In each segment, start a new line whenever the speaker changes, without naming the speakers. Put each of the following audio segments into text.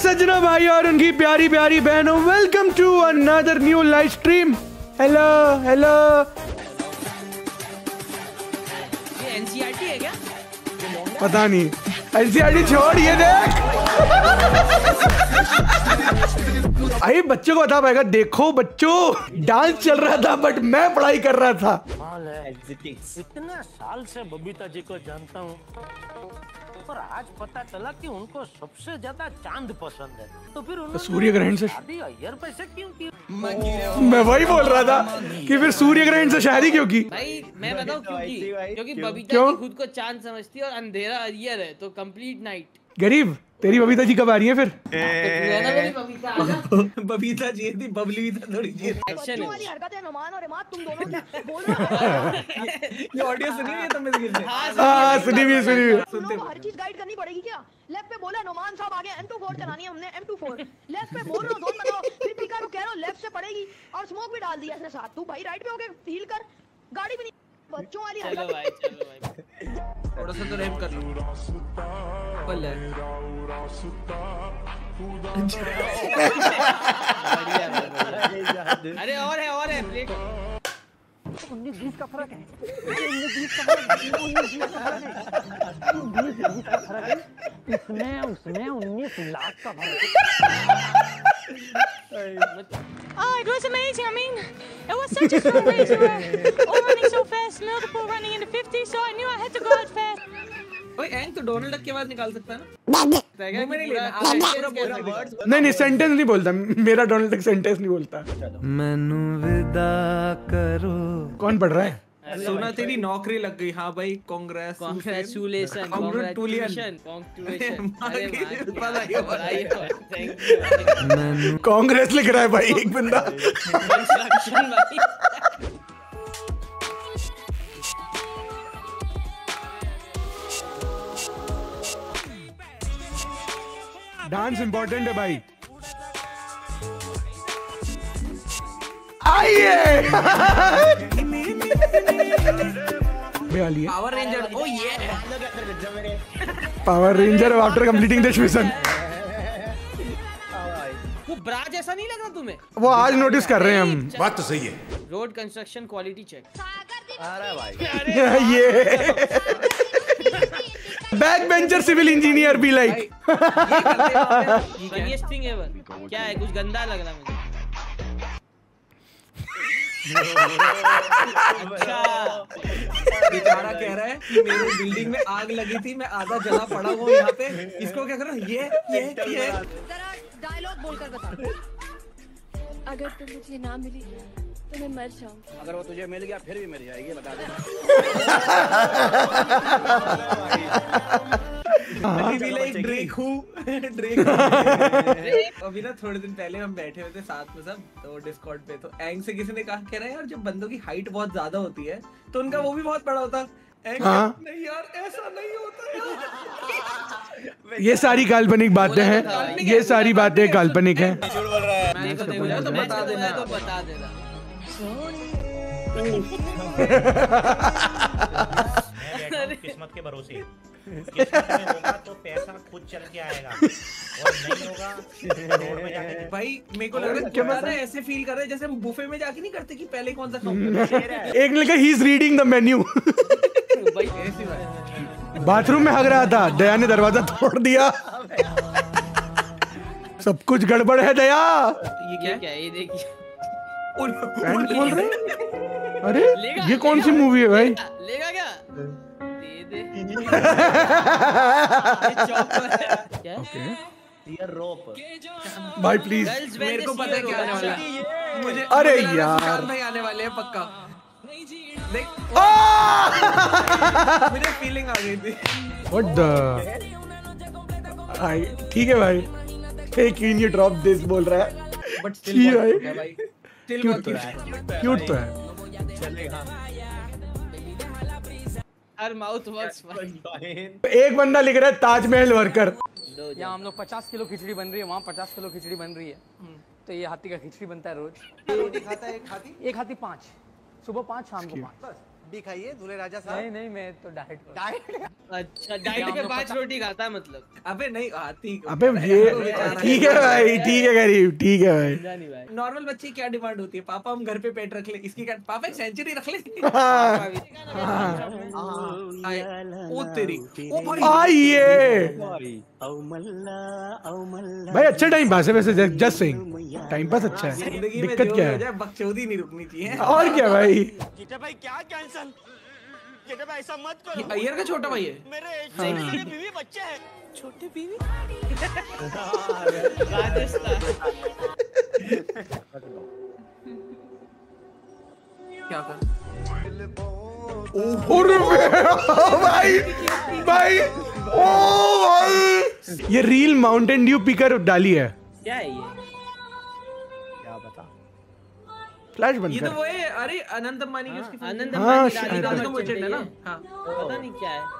सज्जनों, भाई और उनकी प्यारी प्यारी बहनों, welcome to another new live stream. Hello hello.
ये एनसीईआरटी है क्या?
पता नहीं, एनसीईआरटी छोड़, ये देख। आई बच्चों को बता पाएगा। देखो बच्चों, डांस चल रहा था बट मैं पढ़ाई कर रहा था।
इतना साल से बबीता जी को जानता हूँ और आज पता चला कि उनको सबसे ज्यादा चांद पसंद है, तो फिर उन्होंने
सूर्य ग्रहण से
शादी अय्यर पैसे क्यों की?
मैं वही बोल रहा था कि फिर सूर्य ग्रहण से शादी क्यों की।
भाई मैं बताऊँ क्यों की? क्योंकि बबीता जी खुद को चांद समझती है और अंधेरा अय्यर है, तो कंप्लीट नाइट।
गरीब, तेरी बबीता जी कब आ रही है फिर?
बबीता जी थी, बबली भी था थोड़ी जी।
एक्शन
वाली हरकत है। नुमान और इमाद, तुम दोनों बोल रहे
ये ऑडियो सुनी है तुमने इसके से?
हाँ सुनी भी सुनी भी।
तुम लोगों को हर चीज गाइड करनी पड़ेगी क्या? लेफ्ट पे बोला नुमान साहब आगे M24 चलानी है हमने, M24 लेफ्ट पे बोल रहा हूँ, जोन बताओ, फिर पीका को कह रहा हूँ लेफ्ट से पड़ेगी और स्मोक भी डाल दिया इसने साथ। तू भाई राइट पे होके हील कर, गाड़ी भी नहीं। बच्चों वाली
चलो
हरकत।
भाई, चलो भाई,
थोड़ा सा तो रैप कर लो। बढ़िया।
अरे और है प्लेट।
19-20 का फर्क है, 19-20 का फर्क है, 19-20 का फर्क है, इसमें उसमें 19 लाख का फर्क है।
Oh, it was amazing. I mean, it was such a strong race. We were all running so fast, multiple running in the 50s, so I knew I had to go out fast.
ओए एंग तो Donald duck के बाद निकाल सकता है ना? मुंह में नहीं लेना, आप पूरा बोल वर्ड्स।
नहीं सेंटेंस नहीं बोलता मेरा। डोनाल्ड तक सेंटेंस नहीं बोलता।
मैनू विदा करो।
कौन पढ़ रहा है?
सोना तेरी नौकरी लग गई। हाँ भाई, कांग्रेस,
कांग्रेचुलेशन, कांग्रेचुलेशन।
कांग्रेस लिख रहा है भाई एक बंदा। डांस इंपॉर्टेंट है भाई। आइए।
Power ranger. ओ ये
power ranger after completing this mission.
वो ब्रा जैसा नहीं लग रहा तुम्हें?
वो आज नोटिस कर रहे हैं हम।
बात तो सही है।
Road construction quality check.
अरे भाई
ये बैक बेंचर सिविल इंजीनियर भी लाइक।
Funniest thing ever. क्या है, कुछ गंदा लग रहा मुझे। अच्छा,
बेचारा कह रहा है कि मेरी बिल्डिंग में आग लगी थी, मैं आधा जला पड़ा हूँ यहाँ पे। इसको क्या करो? ये
जरा डायलॉग बोलकर बता।
अगर तुम मुझे ना मिली तो मैं मर जाऊंगी।
अगर वो तुझे मिल गया फिर भी मिल जाएगी, बता दे।
अभी ना थोड़े दिन पहले हम बैठे हुए थे साथ में सब, तो डिस्कॉर्ड पे, तो एंग से किसी ने कहा, कह रहा है यार जब बंदों की हाइट बहुत ज्यादा होती है तो उनका वो भी बहुत बड़ा होता। नहीं यार, ऐसा नहीं होता यार।
ये सारी काल्पनिक बातें हैं। ये सारी बातें काल्पनिक हैं।
तो बता देना,
तो बता देना।
किस्मत के भरोसे। किस्मत में होगा तो पैसा खुद चल के आएगा और नहीं होगा तो रोड में जाके।
भाई मेरे को लग रहा है ऐसे फील कर रहे हैं जैसे हम बुफे में जाके नहीं करते कि पहले कौन सा खाऊं।
एक ने कहा he is reading the menu. Bathroom में हग रहा था, दया ने दरवाजा तोड़ दिया। सब कुछ गड़बड़ है दया।
ये क्या है? ये देखिए,
पैंट खोल रहे। अरे ये कौन सी मूवी है भाई?
लेगा क्या? दे दे।
ये रोप
भाई प्लीज।
मेरे को पता है क्या आने वाला है। मुझे
अरे
मुझे
यार
भाई आने वाले हैं पक्का। देख मुझे फीलिंग आ गई थी।
व्हाट द ठीक है भाई। Hey queen, you drop this बोल रहा है।
बट स्टिल
भाई
क्यूट
तो है। क्यूट तो है।
Her mouth works.
एक बंदा लिख रहा है ताजमहल वर्कर।
यहाँ हम लोग 50 किलो खिचड़ी बन रही है, वहाँ 50 किलो खिचड़ी बन रही है। तो ये हाथी का खिचड़ी बनता है रोज।
रोटी खाता है एक हाथी?
एक हाथी 5, सुबह 5 शाम को 5 बस।
भी खाइए दूल्हे राजा साहब।
नहीं नहीं, मैं तो डाइट
अच्छा डाइट में 5 रोटी खाता है मतलब।
अबे नहीं आती।
अबे ये ठीक है भाई, ठीक है गरीब, ठीक है भाई।
नॉर्मल बच्चे की क्या डिमांड होती है? पापा हम घर पे पेट रख ले, इसकी क्या? पापा एक सेंचुरी रख ले। ओ तेरी, ओ भाई
आइए भाई, अच्छा टाइम पास है वैसे, जस्ट सेइंग टाइम पास अच्छा है।
जिंदगी में
दिक्कत
जो
क्या
हो
है?
जाए बकचोदी नहीं रुकनी चाहिए।
और क्या भाई?
जीते भाई क्या कैंसल? जीते भाई ऐसा मत करो।
ये अय्यर का छोटा भाई है।
मेरे
हाँ।
बीवी बच्चे हैं। छोटे बीवी।
राजस्थान।
क्या कर?
भाई भाई, ओ भाई, ये रील माउंटेन ड्यू पीकर डाली है।
क्या है ये?
क्या बता?
फ्लैश बंद
ये
कर।
तो वो है, अरे अनंत अंबानी की उसकी
आनंद
हाँ,
अंबानी
शायद।
दादी का
दादी का
बच्चा
बच्चा है ना?
है।
हाँ।
पता नहीं क्या है।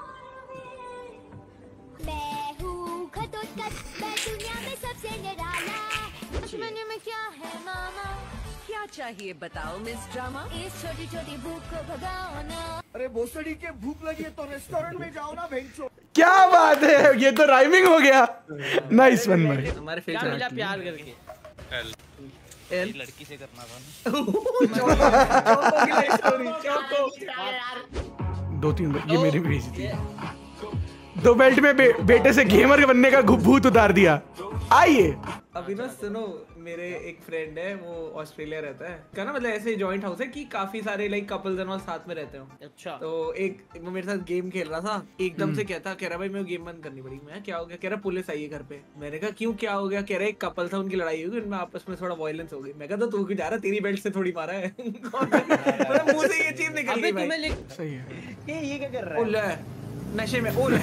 मैं हूँ खतोत्कच, मैं दुनिया में सबसे निराला। कुछ मेन्यू में क्या है मामा?
क्या चाहिए बताओ मिस ड्रामा?
इस छोटी छोटी भूख को भगाओ ना।
अरे भोसड़ी के भूख लगी है तो रेस्टोरेंट में जाओ ना भेंचो।
क्या बात है, ये तो राइमिंग हो गया। नाइस वन भाई।
हमारे फेस
क्या मिला प्यार करके?
एल
लड़की से करना था ना।
चौको की लाइफ स्टोरी, चौको।
2-3 ये मेरी भेजी थी। 2 बेल्ट में बेटे से गेमर बनने का भूत उतार दिया। आइए
अभी ना सुनो, मेरे एक फ्रेंड है, वो ऑस्ट्रेलिया रहता है क्या ना, मतलब ऐसे जॉइंट हाउस है कि काफी सारे लाइक कपल्स एंड ऑल साथ में रहते हो।
अच्छा।
तो एक वो मेरे साथ गेम खेल रहा था, एकदम से कहता, कह रहा भाई मैं गेम बंद करनी पड़ी। मैं क्या हो गया? कह रहा पुलिस आई है घर पे। मैंने कहा क्यों, क्या हो गया? कह रहा एक कपल था, उनकी लड़ाई होगी, उनमें आपस में थोड़ा वायलेंस हो गई। मैं कहता तू क्यों जा रहा, तेरी बेल्ट से थोड़ी मारा है। मतलब मुंह से ये चीज निकल गई भाई।
सही है।
ये क्या कर रहा
ओ ले, नशे में ओ ले।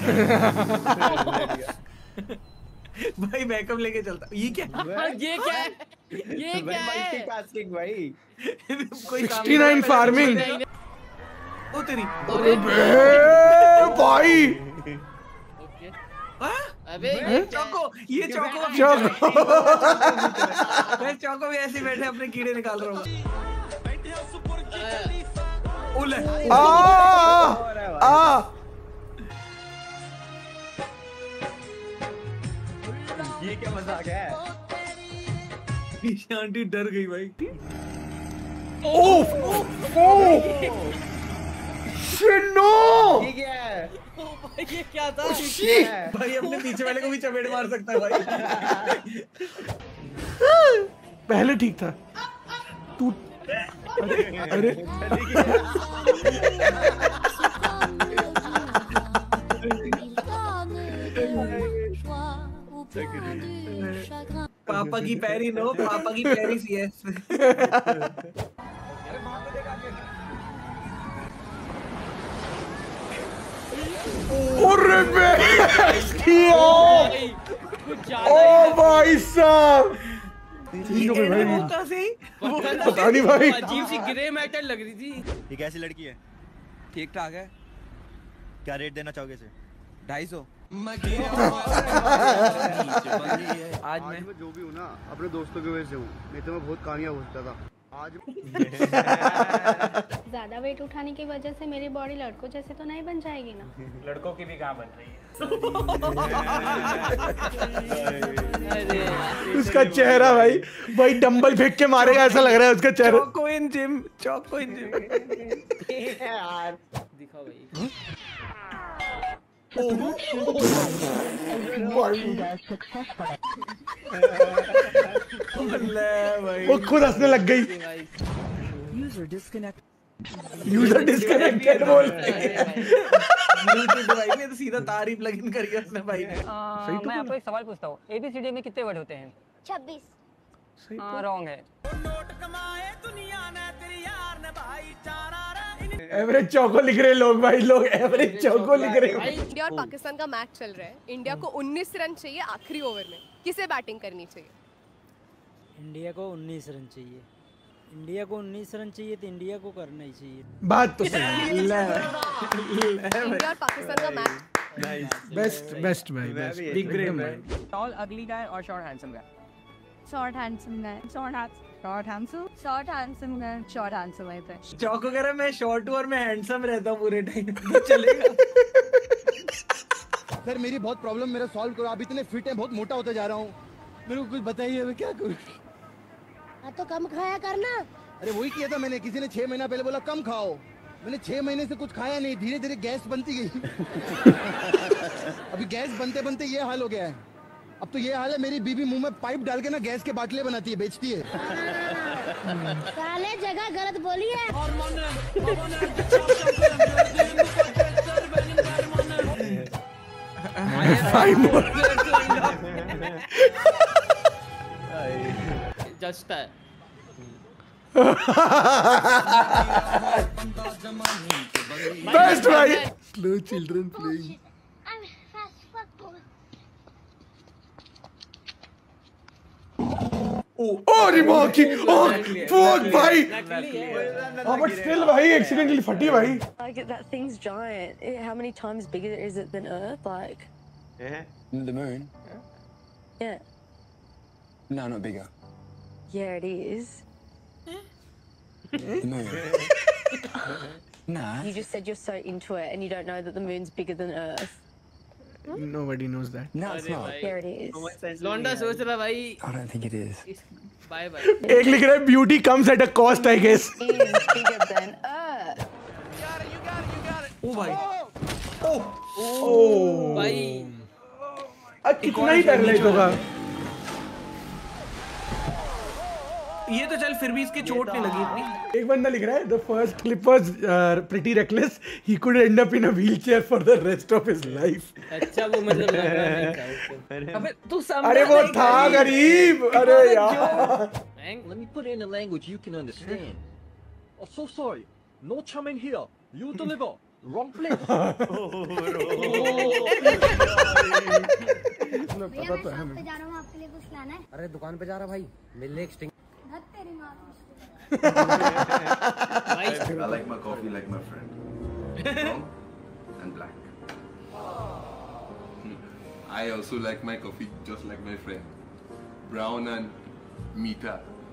भाई बैकअप लेके चलता। ये क्या?
ये क्या है? ये क्या है?
मल्टीटास्किंग भाई।
कोई
69 फार्मिंग।
ओ तेरी,
भाई
अबे
चौको, ये चौको मैं चौको भी ऐसे बैठे अपने कीड़े निकाल रहा हूँ। ओले
ये क्या मजाक है?
आंटी डर गई भाई।
नो,
ये क्या है?
ये क्या था?
भाई अपने पीछे वाले को भी चपेट मार सकता है भाई।
पहले ठीक था तू। अरे
पापा की पैरी नो, पापा की पैरी सी है। ओ भाई साहब,
पता नहीं भाई,
अजीब सी ग्रे मैटर लग रही थी।
ये कैसी लड़की है?
ठीक ठाक है।
क्या रेट देना चाहोगे इसे?
250।
आज मैं जो भी हूँ ना अपने दोस्तों की वजह से हूँ, नहीं तो मैं बहुत कामयाब हो सकता था आज।
ज्यादा वेट उठाने की वजह से मेरी बॉडी लड़कों जैसे तो नहीं बन जाएगी ना।
लड़कों की भी कहाँ बन रही है।
उसका चेहरा भाई, भाई डंबल फेंक के मारेगा ऐसा लग रहा है उसका चेहरा।
चौको इन जिम, चौको इन जिम।
यार दिखाओ भाई।
वो खुद हंसने लग गई। यूजर डिस्कनेक्टेड बोल
भाई ने तो सीधा तारीफ लगन करी उसने भाई ने।
मैं आपको एक सवाल पूछता हूँ, ABCD में कितने वर्ड होते हैं?
26।
रॉन्ग है।
एवरेज चौको लिख रहे लोग भाई, लोग एवरेज चौको लिख रहे।
इंडिया और पाकिस्तान का मैच चल रहा है। इंडिया को 19 रन चाहिए आखिरी ओवर में, किसे बैटिंग करनी चाहिए?
इंडिया को 19 रन चाहिए। इंडिया को 19 रन चाहिए तो इंडिया को करना ही चाहिए।
बात तो सही है।
इंडिया और पाकिस्तान का मैच
बेस्ट बेस्ट भाई, बेस्ट बिग ग्रेट भाई।
टॉल अगली गाय और short handsome guy?
Short handsome guy. Short handsome guy. Short handsome I think.
चौको कह रहा मैं शॉर्ट हूँ और मैं हैंडसम रहता हूँ पूरे टाइम। तो चलेगा।
सर मेरी बहुत प्रॉब्लम मेरा सॉल्व करो, आप इतने फिट हैं, बहुत मोटा होता जा रहा हूँ, मेरे को कुछ बताइए मैं क्या करूँ?
तो कम खाया करना।
अरे वही किया था मैंने, किसी ने 6 महीना पहले बोला कम खाओ, मैंने 6 महीने से कुछ खाया नहीं, धीरे धीरे गैस बनती गई। अभी गैस बनते बनते ये हाल हो गया है। अब तो ये हाल है, मेरी बीबी मुंह में पाइप डाल के ना गैस के बाटले बनाती है, बेचती है।
साले जगह गलत बोली है।
जस्ट है।
बेस्ट भाई। Slow children playing. अरे माँ की फक भाई। हाँ but still भाई accidentally फटी भाई।
Like that thing's giant. How many times bigger is it than Earth? Like.
The moon?
Yeah.
No, not bigger.
Yeah, it is.
The moon. Nah.
You just said you're so into it and you don't know that the moon's bigger than Earth.
Nobody knows that.
No, it's not.
Here it is.
लौंडा सोच रहा भाई।
I don't think it is.
Bye bye.
एक लिख रहा है beauty comes at a cost, I guess.
It is bigger than Earth.
ओ भाई।
ओ
भाई।
अब कितना ही पैरालाइज होगा।
ये तो चल फिर भी इसके चोट नहीं लगी इतनी।
एक बंदा लिख रहा है the first clip was pretty reckless. He could end up in a wheelchair for the rest of his life.
अच्छा वो मतलब लग रहा है।
अबे तू समझ।
अरे वो था गरीब। अरे यार।
Let me put it in a language you can understand. Oh, so sorry. No charm in here. You deliver. Wrong place.
भैया मैं शॉप पे जा रहा हूँ, आपके लिए कुछ लाना है?
अरे दुकान पे जा रहा भाई, मिलने एक स्टिंग।
तेरी माँ।
I like my coffee like my friend. Brown and black. I also like my coffee just like my friend. Brown and meeta.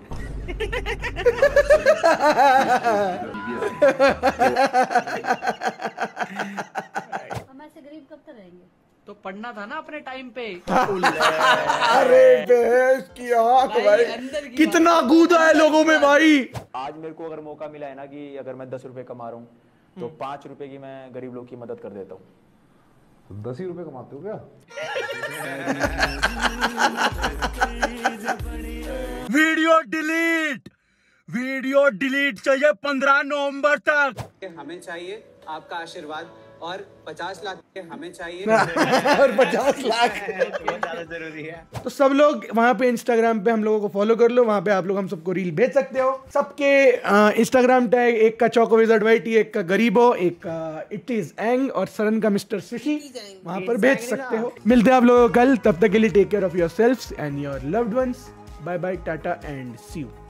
हम ऐसे गरीब कब तक रहेंगे?
तो पढ़ना था ना अपने टाइम पे।
अरे बेस की आंख भाई, कितना कूदा है लोगों में भाई।
आज मेरे को अगर मौका मिला है ना कि अगर मैं 10 रुपए कमा रहा हूँ तो 5 रुपए की मैं गरीब लोग की मदद कर देता हूँ।
10 ही रुपए कमाते हो क्या?
वीडियो डिलीट चाहिए 15 नवंबर तक।
हमें चाहिए आपका आशीर्वाद और 50 लाख हमें चाहिए
और 50 लाख
बहुत ज्यादा जरूरी है।
तो सब लोग वहाँ पे इंस्टाग्राम पे हम लोगों को फॉलो कर लो, वहाँ पे आप लोग हम सबको रील भेज सकते हो। सबके इंस्टाग्राम टैग, एक का चौको विज़र्ड वाइटी, एक का गरीबो, एक का इट इज एंग और सरन का मिस्टर सुशी, वहाँ पर भेज सकते हो। मिलते हैं आप लोगों को कल, तब तक के लिए take care of yourselves and your loved ones. Bye bye, tata and see you.